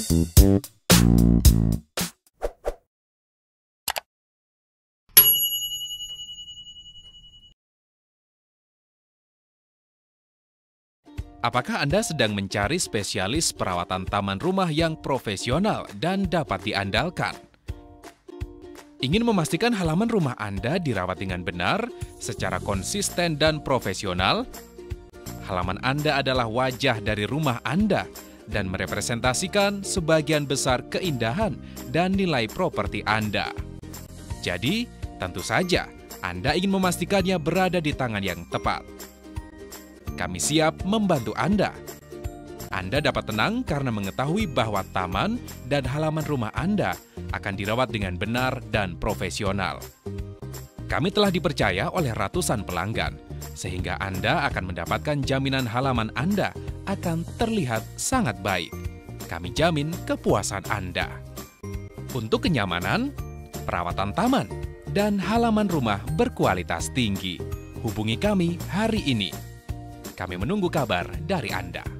Apakah Anda sedang mencari spesialis perawatan taman rumah yang profesional dan dapat diandalkan? Ingin memastikan halaman rumah Anda dirawat dengan benar, secara konsisten dan profesional? Halaman Anda adalah wajah dari rumah Anda dan merepresentasikan sebagian besar keindahan dan nilai properti Anda. Jadi, tentu saja Anda ingin memastikannya berada di tangan yang tepat. Kami siap membantu Anda. Anda dapat tenang karena mengetahui bahwa taman dan halaman rumah Anda akan dirawat dengan benar dan profesional. Kami telah dipercaya oleh ratusan pelanggan, sehingga Anda akan mendapatkan jaminan halaman Anda akan terlihat sangat baik. Kami jamin kepuasan Anda. Untuk kenyamanan, perawatan taman, dan halaman rumah berkualitas tinggi, hubungi kami hari ini. Kami menunggu kabar dari Anda.